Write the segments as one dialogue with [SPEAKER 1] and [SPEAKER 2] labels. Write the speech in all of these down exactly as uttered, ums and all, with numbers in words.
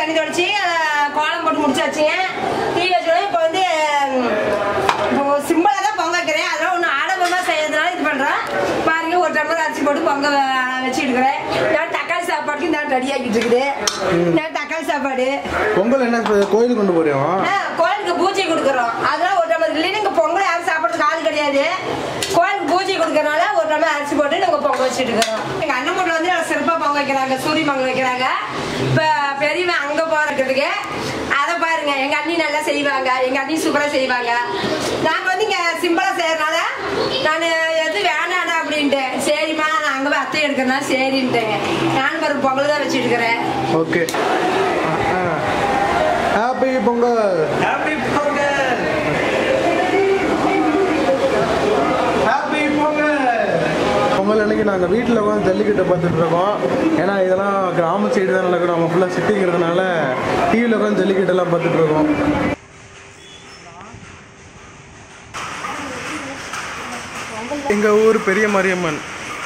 [SPEAKER 1] தண்ணி தொடைச்சி கோலம் போட்டு முடிச்சாச்சுங்க. டீ வச்சோடனே இப்போ வந்து சிம்பிளாக தான் பொங்க வைக்கிறேன். அதெல்லாம் ஒன்றும் ஆடம்பரமாக செய்யறதுனால இது பண்ணுறேன். பாருங்க ஒரு டம்ளர் அரிசி போட்டு பொங்க வச்சுட்டு இருக்கிறேன். நான் தக்காளி சாப்பாடுக்கு நான் ரெடி ஆகிட்டு இருக்குது. நான் தக்காளி சாப்பாடு
[SPEAKER 2] பொங்கல் என்ன கோயிலுக்கு கொண்டு போறோம்.
[SPEAKER 1] கோயிலுக்கு பூஜை கொடுக்குறோம். அதெல்லாம் ஒரு டம்ளர் இல்லைன்னு இங்கே பொங்கல் யாரும் சாப்பிட்றதுக்கு ஆள் கிடையாது. கோயிலுக்கு பூஜை கொடுக்கறனால ஒரு டம்ளர் அரிசி போட்டு நாங்கள் பொங்க வச்சுட்டு இருக்கிறோம். எங்கள் அண்ணன் பொண்ணு வந்து சிறப்பாக பொங்க வைக்கிறாங்க. சூரிய பொங்க வைக்கிறாங்க. இப்போ பெரியவன் அங்கே போகிறதுக்கு அதை பாருங்க. எங்கள் அண்ணி நல்லா செய்வாங்க. எங்கள் அண்ணி சூப்பராக செய்வாங்க. நாங்கள் வந்து இங்கே சிம்பிளாக செய்யறதுனால நான் எது வேணாடா அப்படின்ட்டு சரிம்மா நான் அங்கே போய் அத்தை எடுக்கிறதுனால சரின்ட்டேங்க. நானும் ஒரு பொங்கல் தான் வச்சுட்டு இருக்கிறேன்.
[SPEAKER 2] Okay happy Pongal.
[SPEAKER 3] Happy Pongal. Happy Pongal.
[SPEAKER 2] Pongal அன்னைக்கு நாங்கள் வீட்டில் உட்காந்து ஜல்லிக்கட்டை பார்த்துட்டு இருக்கோம். ஏன்னா இதெல்லாம் கிராம சைடு தான் நடக்கும். நம்ம ஃபுல்லாக சிட்டிங்கிறதுனால டிவியில் உட்காந்து ஜல்லிக்கட்டெல்லாம் பார்த்துட்டு இருக்கோம். எங்கள் ஊர் பெரிய மாரியம்மன்.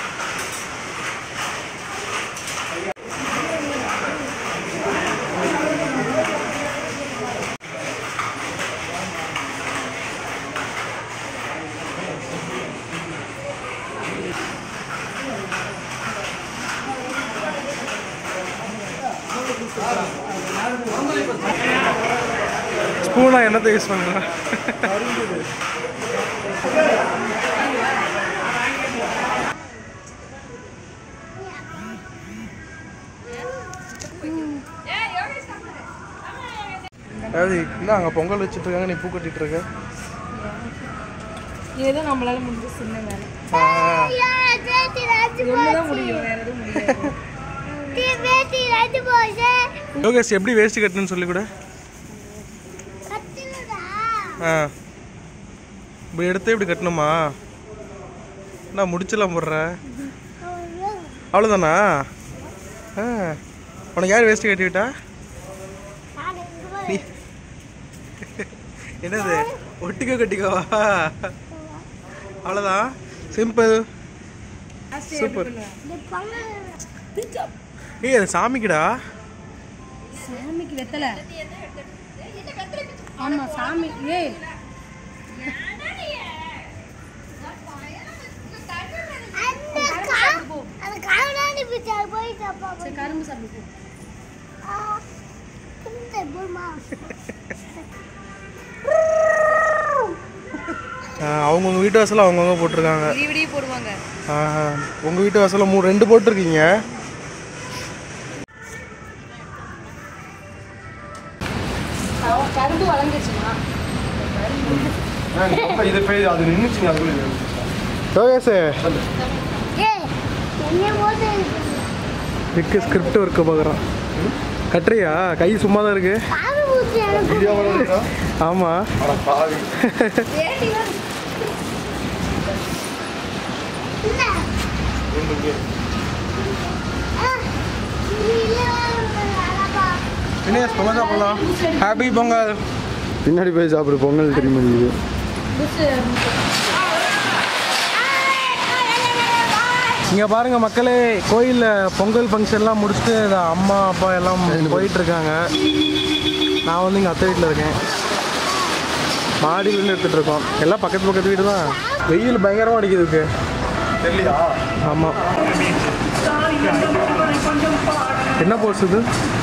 [SPEAKER 2] ஸ்பூனா என்னத்தை யூஸ் பண்ணலாம்? அதாவது இல்லை அங்கே பொங்கல் வச்சுட்டு இருக்காங்க, நீ பூ கட்டிட்டு இருக்க.
[SPEAKER 1] ஏதோ நம்மளால முடிஞ்ச சின்ன வேலை.
[SPEAKER 2] யோகேஷ் எப்படி வேஸ்ட் கட்டணும்னு சொல்லி கூட. ஆ இப்படி எடுத்து இப்படி கட்டணுமா? நான் முடிச்சலாம் போடுறேன். அவ்வளோதானா? ஆ உனக்கு யார் வேஸ்ட்டு கட்டிவிட்டா? நீ என்னது ஒட்டிக்கோ கட்டிக்கோவா? அவ்வளோதான், சிம்பிள், சூப்பர். ஏய் அது சாமிக்குடா.
[SPEAKER 1] சாமிக்கு வெத்தலை. ஆமா சாமி. ஏய் கரும்பு சாப்பிடு.
[SPEAKER 2] அவங்கவுங்க வீட்டு வாசலில் அவங்கவுங்க போட்டிருக்காங்க.
[SPEAKER 1] போடுவாங்க.
[SPEAKER 2] உங்கள் வீட்டு வாசலில் மூணு ரெண்டு போட்டிருக்கீங்க.
[SPEAKER 1] கரும்பு வளர்ந்துச்சுமா?
[SPEAKER 3] இது போய் அது நின்றுச்சுங்க. அதுக்குள்ள
[SPEAKER 2] யோகேஷ் இதுக்கு ஸ்கிரிப்ட் ஒர்க்கு பார்க்குறான். கட்டுறியா? கை சும்மா தான் இருக்கு. ஆமாம் தினேஷ் பொங்கல் சாப்பிடலாம். ஹாப்பி பொங்கல். பின்னாடி போய் சாப்பிடு, பொங்கல் தெரியுமா? இங்கே பாருங்கள் மக்களே, கோயிலில் பொங்கல் ஃபங்க்ஷன்லாம் முடிச்சுட்டு அம்மா அப்பா எல்லாம் போயிட்டுருக்காங்க. நான் வந்து இங்கே அத்தை வீட்டில் இருக்கேன். மாடியிலேருந்து எடுத்துகிட்டு இருக்கோம். எல்லாம் பக்கத்து பக்கத்து வீடு தான். வெயில் பயங்கரமாக அடிக்குதுக்கு தெரியலையா? ஆமாம். என்ன போஸ் இது?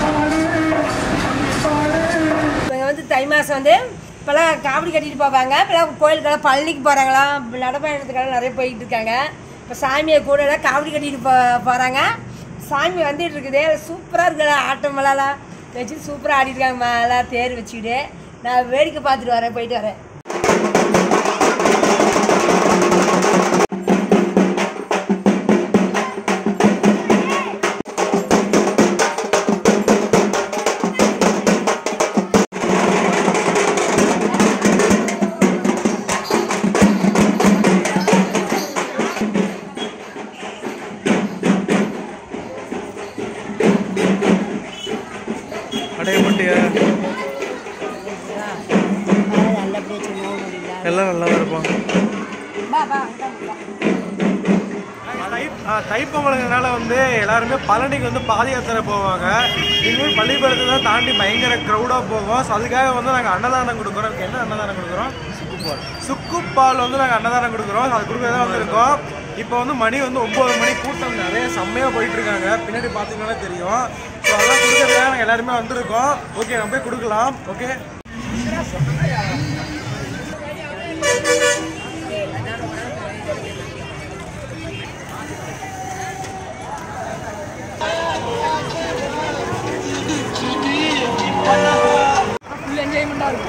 [SPEAKER 1] இவங்க வந்து தை மாதம் வந்து இப்போல்லாம் காவடி கட்டிட்டு போவாங்க. இப்போலாம் கோயிலுக்கெல்லாம் பழனிக்கு போகிறாங்களாம், நடப்பயணத்துக்கெல்லாம் நிறைய போயிட்டு இருக்காங்க. இப்போ சாமியை கூட காவடி கட்டிட்டு போ போகிறாங்க. சாமி வந்துட்டு இருக்குது. சூப்பராக இருக்குது. ஆட்டமெல்லாம் வச்சு சூப்பராக ஆடிட்டுருக்காங்க. மேலே தேர் வச்சுக்கிட்டு நான் வேடிக்கை பார்த்துட்டு வரேன். போயிட்டு வரேன்.
[SPEAKER 2] எல்லாம் நல்லா தான் இருப்பாங்க. தை தைப்பொங்கலுங்கிறதுனால வந்து எல்லாருமே பழனிக்கு வந்து பாத யாத்திரை போவாங்க. இன்னும் பள்ளிப்பாளையத்தை தான் தாண்டி பயங்கர க்ரௌடாக போகும். ஸோ அதுக்காக வந்து நாங்கள் அன்னதானம் கொடுக்குறோம். என்ன அன்னதானம் கொடுக்குறோம்? சுக்குப்பால். சுக்குப்பால் வந்து நாங்கள் அன்னதானம் கொடுக்குறோம். அது கொடுக்குறதா வந்து இருக்கோம். இப்போ வந்து மணி வந்து ஒம்பது மணி, கூட்டம் நிறைய செம்மையாக போயிட்டுருக்காங்க. பின்னாடி பார்த்தீங்கன்னா தெரியும். ஸோ அதெல்லாம் கொடுக்குறதுக்காக நாங்கள் எல்லாருமே வந்திருக்கோம். ஓகே, நம்ம போய் கொடுக்கலாம். ஓகே, என்ஜாய்மெண்டா இருக்கும்.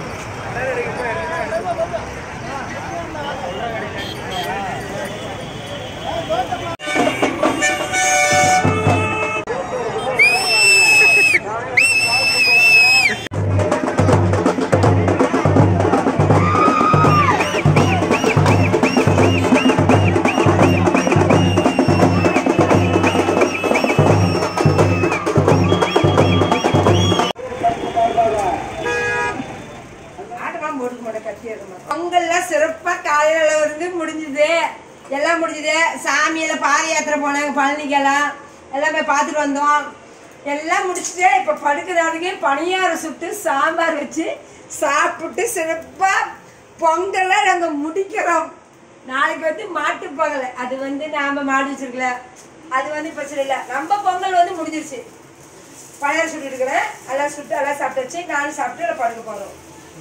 [SPEAKER 1] பொங்கல்லாம் சிறப்பா காலையில இருந்து முடிஞ்சது, எல்லாம் முடிஞ்சது. சாமியில பாத யாத்திரை போனாங்க பழனிக்கெல்லாம், எல்லாமே பார்த்துட்டு வந்தோம். எல்லாம் முடிச்சுட்டு இப்ப படுக்கிறதுக்கு பணியாரம் சுட்டு சாம்பார் வச்சு சாப்பிட்டு சிறப்பா பொங்கல்லாம் நாங்க முடிக்கிறோம். நாளைக்கு வந்து மாட்டு பொங்கல், அது வந்து நாம மாடு வச்சிருக்கல, அது வந்து பிரச்சனை இல்லை. நம்ம பொங்கல் வந்து முடிஞ்சிருச்சு. பணியாரம் சுட்டு இருக்கிறேன், எல்லாம் சுட்டு எல்லாம் சாப்பிட்டு வச்சு நானும் சாப்பிட்டு எல்லாம் படுக்க போறோம்.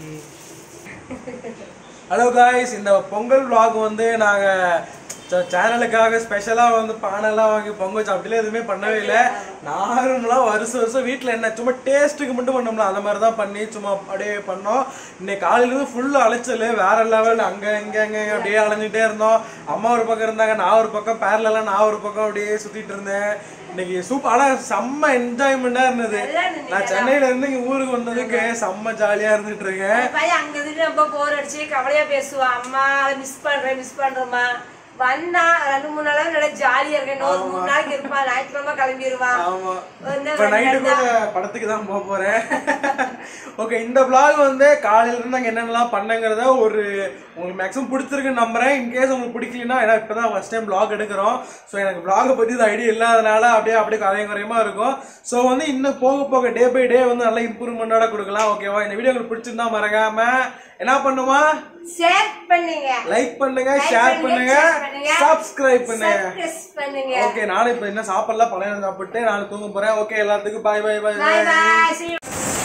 [SPEAKER 2] ஹலோ காய்ஸ், இந்த பொங்கல் vlog வந்து நாங்கள் சேனலுக்காக ஸ்பெஷலாக வந்து பானைலாம் வாங்கி பொங்கல் வச்சு அப்படிலாம் எதுவுமே பண்ணவே இல்லை. நார்மலாக வருஷம் வருஷம் வீட்டில் என்ன சும்மா டேஸ்ட்டுக்கு மட்டும் பண்ணோம்ல, அந்த மாதிரி தான் பண்ணி சும்மா அப்படியே பண்ணோம். இன்னைக்கு காலையிலேருந்து ஃபுல்லாக அலைச்சல் வேற லெவல். அங்கே இங்கே அங்கே அப்படியே அலைஞ்சிட்டே இருந்தோம். அம்மா ஒரு பக்கம் இருந்தாங்க, நான் ஒரு பக்கம், பேரலாம் நான் ஒரு பக்கம் அப்படியே சுற்றிட்டு இருந்தேன். இன்னைக்கு சூப்பர், ஆனால் செம்ம என்ஜாய்மெண்டா இருந்தது. நான் சென்னையில இருந்து இங்க ஊருக்கு வந்ததுக்கு செம்ம ஜாலியா இருந்துட்டு இருக்கேன்.
[SPEAKER 1] அங்க இருந்து ரொம்ப போர் அடிச்சு கவலையா பேசுவான், அம்மா மிஸ் பண்றேன் மிஸ் பண்றோமா. வந்தா ரெண்டு மூணு நாள் நல்லா ஜாலியா இருக்கேன். ஒரு மூணு நாளைக்கு இருப்பான், ஞாயிற்றுக்கிழமை கிளம்பிடுவான்.
[SPEAKER 2] இப்ப நைட்டு கூட படத்துக்கு தான் போக போறேன். ஓகே, இந்த vlog வந்து காலையில இருந்து நாங்க என்னென்னலாம் பண்ணங்கிறத ஒரு உங்களுக்கு மேக்ஸிமம் பிடிச்சிருக்குன்னு நம்புறேன். இன்கேஸ் உங்களுக்கு பிடிக்கலன்னா, ஏன்னா இப்பதான் ஃபர்ஸ்ட் டைம் vlog எடுக்கிறோம். ஸோ எனக்கு vlog பத்தி ஐடியா இல்லாதனால அப்படியே அப்படியே கரையும் குறையமா இருக்கும். ஸோ வந்து இன்னும் போக போக டே பை டே வந்து நல்ல இம்ப்ரூவ்மெண்டோட கொடுக்கலாம். ஓகேவா? இந்த வீடியோ உங்களுக்கு பிடிச்சிருந்தா மறக்காம என்ன பண்ணுமா,
[SPEAKER 1] ஷேர் பண்ணுங்க,
[SPEAKER 2] லைக் பண்ணுங்க, ஷேர் பண்ணுங்க, சப்ஸ்கிரைப் பண்ணுங்க. ஓகே, நானும் இப்ப என்ன சாப்பிடலாம், பழைய சாப்பிட்டு நானும் தூங்க போறேன். ஓகே, எல்லாத்துக்கும் பாய் பாய் பாய் பாய்.